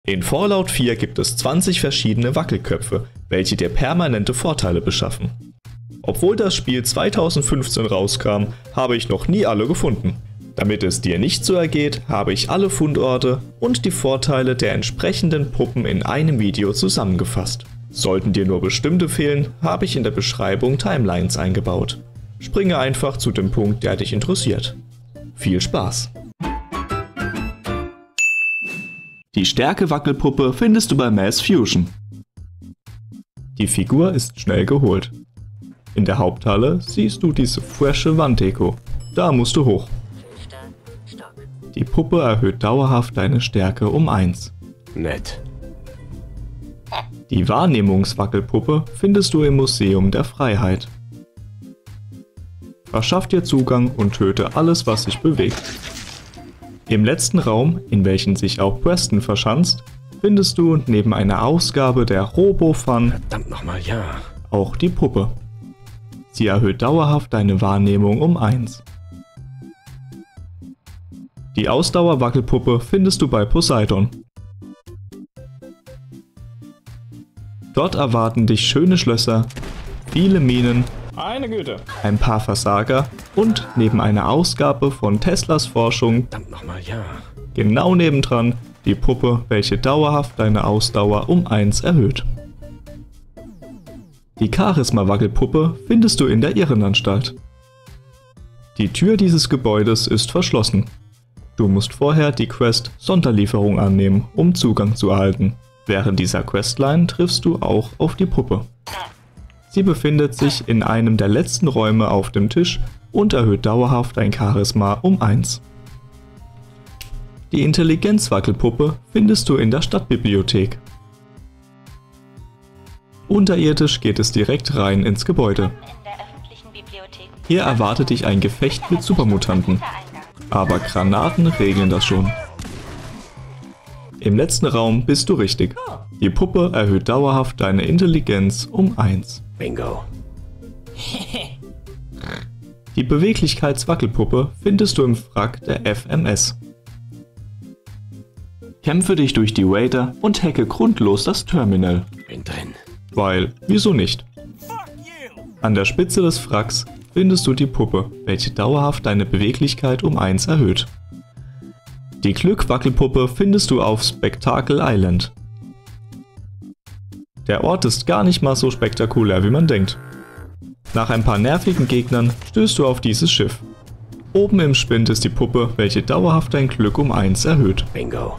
In Fallout 4 gibt es 20 verschiedene Wackelköpfe, welche dir permanente Vorteile beschaffen. Obwohl das Spiel 2015 rauskam, habe ich noch nie alle gefunden. Damit es dir nicht so ergeht, habe ich alle Fundorte und die Vorteile der entsprechenden Puppen in einem Video zusammengefasst. Sollten dir nur bestimmte fehlen, habe ich in der Beschreibung Timelines eingebaut. Springe einfach zu dem Punkt, der dich interessiert. Viel Spaß! Die Stärke-Wackelpuppe findest du bei Mass Fusion. Die Figur ist schnell geholt. In der Haupthalle siehst du diese frische Wanddeko. Da musst du hoch. Die Puppe erhöht dauerhaft deine Stärke um 1. Nett. Die Wahrnehmungswackelpuppe findest du im Museum der Freiheit. Verschaff dir Zugang und töte alles, was sich bewegt. Im letzten Raum, in welchem sich auch Preston verschanzt, findest du neben einer Ausgabe der Robo-Fun Verdammt nochmal, ja. auch die Puppe. Sie erhöht dauerhaft deine Wahrnehmung um 1. Die Ausdauer-Wackelpuppe findest du bei Poseidon. Dort erwarten dich schöne Schlösser, viele Minen, Meine Güte. ein paar Versager und neben einer Ausgabe von Teslas Forschung Verdammt nochmal, ja. genau nebendran die Puppe, welche dauerhaft deine Ausdauer um 1 erhöht. Die Charisma-Wackelpuppe findest du in der Irrenanstalt. Die Tür dieses Gebäudes ist verschlossen. Du musst vorher die Quest Sonderlieferung annehmen, um Zugang zu erhalten. Während dieser Questline triffst du auch auf die Puppe. Sie befindet sich in einem der letzten Räume auf dem Tisch und erhöht dauerhaft dein Charisma um 1. Die Intelligenzwackelpuppe findest du in der Stadtbibliothek. Unterirdisch geht es direkt rein ins Gebäude. Hier erwartet dich ein Gefecht mit Supermutanten, aber Granaten regeln das schon. Im letzten Raum bist du richtig. Die Puppe erhöht dauerhaft deine Intelligenz um 1. Bingo. Die Beweglichkeitswackelpuppe findest du im Wrack der FMS. Kämpfe dich durch die Raider und hacke grundlos das Terminal. Bin drin. Weil, wieso nicht? An der Spitze des Wracks findest du die Puppe, welche dauerhaft deine Beweglichkeit um 1 erhöht. Die Glückwackelpuppe findest du auf Spectacle Island. Der Ort ist gar nicht mal so spektakulär, wie man denkt. Nach ein paar nervigen Gegnern stößt du auf dieses Schiff. Oben im Spind ist die Puppe, welche dauerhaft dein Glück um 1 erhöht. Bingo.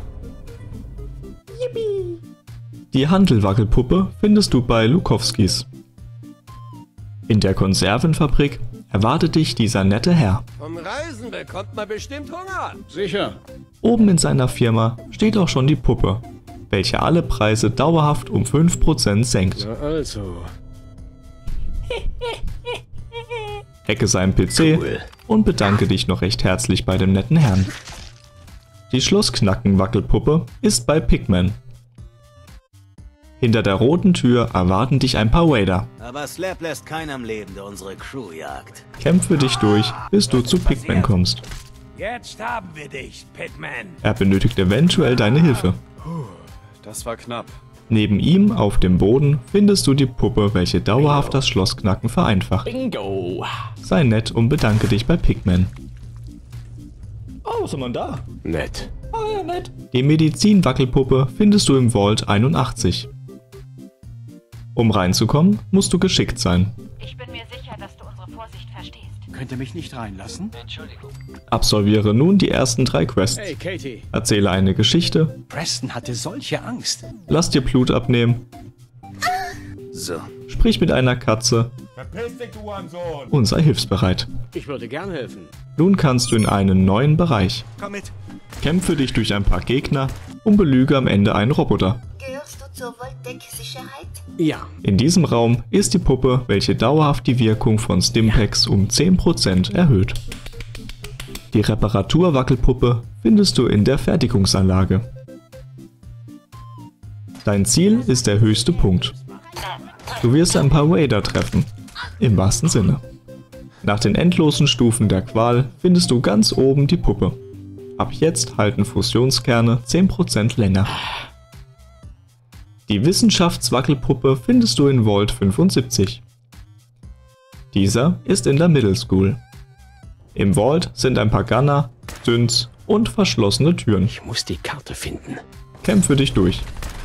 Die Handelwackelpuppe findest du bei Lukowskis. In der Konservenfabrik erwartet dich dieser nette Herr. Vom Reisen bekommt man bestimmt Hunger. Sicher. Oben in seiner Firma steht auch schon die Puppe, welche alle Preise dauerhaft um 5% senkt. Na also. Hacke seinen PC Cool. und bedanke dich noch recht herzlich bei dem netten Herrn. Die Schlossknacken-Wackelpuppe ist bei Pigman. Hinter der roten Tür erwarten dich ein paar Raider. Aber Slap lässt keinen am Leben, der unsere Crew jagt. Kämpfe dich durch, bis du zu Pigman kommst. Jetzt haben wir dich, Pitman. Er benötigt eventuell deine Hilfe. Das war knapp. Neben ihm auf dem Boden findest du die Puppe, welche dauerhaft das Schlossknacken vereinfacht. Bingo. Sei nett und bedanke dich bei Pigman. Oh, was haben wir denn da? Nett. Oh ja, nett. Die Medizinwackelpuppe findest du im Vault 81. Um reinzukommen, musst du geschickt sein. Ich bin mir sicher, dass du unsere Vorsicht verstehst. Könnt ihr mich nicht reinlassen? Absolviere nun die ersten 3 Quests. Hey, Katie. Erzähle eine Geschichte, Preston hatte solche Angst. lass dir Blut abnehmen, So, sprich mit einer Katze und sei hilfsbereit. Ich würde gern helfen. Nun kannst du in einen neuen Bereich. komm mit. Kämpfe dich durch ein paar Gegner und belüge am Ende einen Roboter. Gehörst du zur Voltec-Sicherheit? Ja. In diesem Raum ist die Puppe, welche dauerhaft die Wirkung von Stimpaks um 10% erhöht. Die Reparaturwackelpuppe findest du in der Fertigungsanlage. Dein Ziel ist der höchste Punkt. Du wirst ein paar Raider treffen, im wahrsten Sinne. Nach den endlosen Stufen der Qual findest du ganz oben die Puppe. Ab jetzt halten Fusionskerne 10% länger. Die Wissenschaftswackelpuppe findest du in Vault 75. Dieser ist in der Middle School. Im Vault sind ein paar Gunner, Synths und verschlossene Türen. Ich muss die Karte finden. Kämpfe dich durch.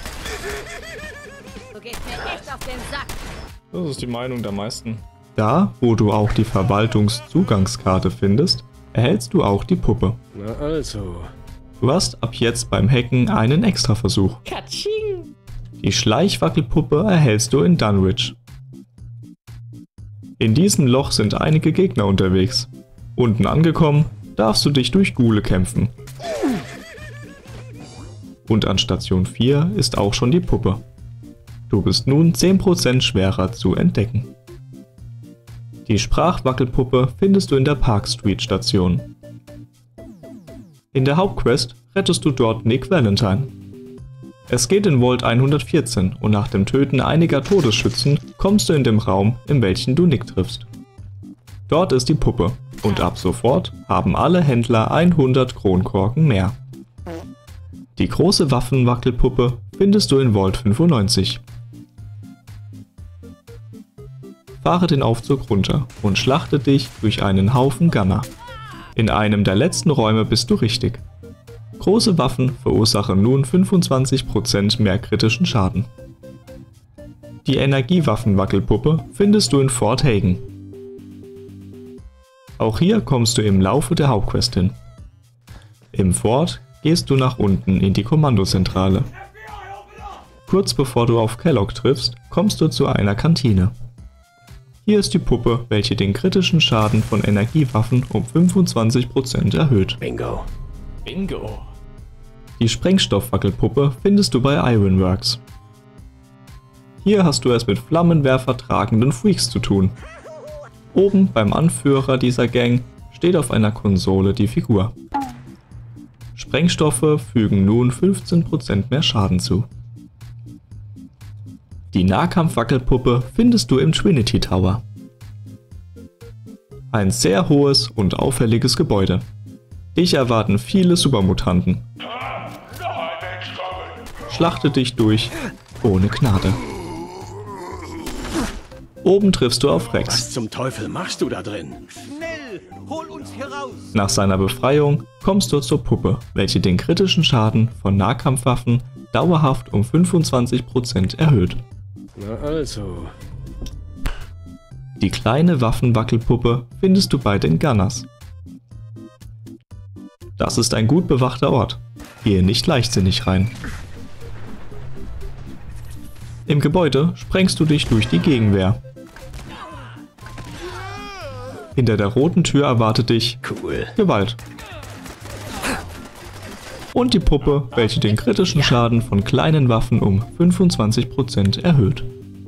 Du gehst mir echt auf den Sack. Das ist die Meinung der meisten. Da, wo du auch die Verwaltungszugangskarte findest, erhältst du auch die Puppe. Na also. Du hast ab jetzt beim Hacken einen Extraversuch. Katsching! Die Schleichwackelpuppe erhältst du in Dunwich. In diesem Loch sind einige Gegner unterwegs. Unten angekommen, darfst du dich durch Ghule kämpfen. Und an Station 4 ist auch schon die Puppe. Du bist nun 10% schwerer zu entdecken. Die Sprachwackelpuppe findest du in der Park Street Station. In der Hauptquest rettest du dort Nick Valentine. Es geht in Vault 114 und nach dem Töten einiger Todesschützen kommst du in den Raum, in welchen du Nick triffst. Dort ist die Puppe und ab sofort haben alle Händler 100 Kronkorken mehr. Die große Waffenwackelpuppe findest du in Vault 95. Fahre den Aufzug runter und schlachte dich durch einen Haufen Gunner. In einem der letzten Räume bist du richtig. Große Waffen verursachen nun 25% mehr kritischen Schaden. Die Energiewaffenwackelpuppe findest du in Fort Hagen. Auch hier kommst du im Laufe der Hauptquest hin. Im Fort gehst du nach unten in die Kommandozentrale. Kurz bevor du auf Kellogg triffst, kommst du zu einer Kantine. Hier ist die Puppe, welche den kritischen Schaden von Energiewaffen um 25% erhöht. Bingo. Bingo! Die Sprengstoffwackelpuppe findest du bei Ironworks. Hier hast du es mit Flammenwerfer tragenden Freaks zu tun. Oben beim Anführer dieser Gang steht auf einer Konsole die Figur. Sprengstoffe fügen nun 15% mehr Schaden zu. Die Nahkampfwackelpuppe findest du im Trinity Tower. Ein sehr hohes und auffälliges Gebäude. Dich erwarten viele Supermutanten. Schlachte dich durch, ohne Gnade. Oben triffst du auf Rex. Was zum Teufel machst du da drin? Schnell! Hol uns hier raus! Nach seiner Befreiung kommst du zur Puppe, welche den kritischen Schaden von Nahkampfwaffen dauerhaft um 25% erhöht. Na also. Die kleine Waffenwackelpuppe findest du bei den Gunners. Das ist ein gut bewachter Ort. Gehe nicht leichtsinnig rein. Im Gebäude sprengst du dich durch die Gegenwehr. Hinter der roten Tür erwartet dich Cool. Gewalt. Und die Puppe, welche den kritischen Schaden von kleinen Waffen um 25% erhöht.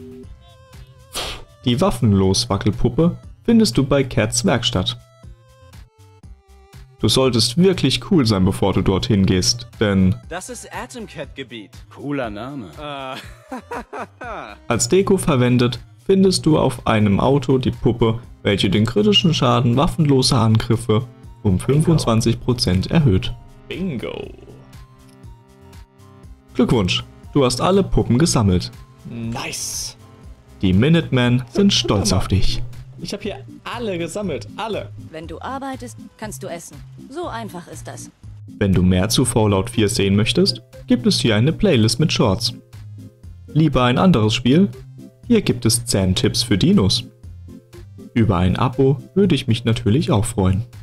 Die Waffenlos-Wackelpuppe findest du bei Cats Werkstatt. Du solltest wirklich cool sein, bevor du dorthin gehst, denn Das ist Atomcat-Gebiet. Cooler Name. als Deko verwendet findest du auf einem Auto die Puppe, welche den kritischen Schaden waffenloser Angriffe um 25% erhöht. Bingo! Glückwunsch, du hast alle Puppen gesammelt. Nice! Die Minutemen sind stolz auf dich. Ich habe hier alle gesammelt, alle! Wenn du arbeitest, kannst du essen. So einfach ist das. Wenn du mehr zu Fallout 4 sehen möchtest, gibt es hier eine Playlist mit Shorts. Lieber ein anderes Spiel? Hier gibt es 10 Tipps für Dinos. Über ein Abo würde ich mich natürlich auch freuen.